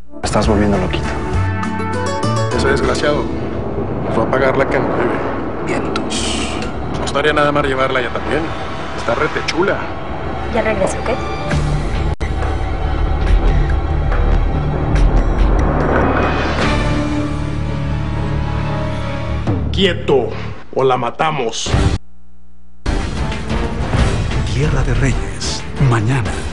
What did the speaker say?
Me estás volviendo loquito. Ese desgraciado nos va a pagar la que nos debe. Vientos. No estaría nada más llevarla ya también. Está rete chula. ¿Ya regreso, qué? ¡Quieto! ¡O la matamos! Tierra de Reyes, mañana.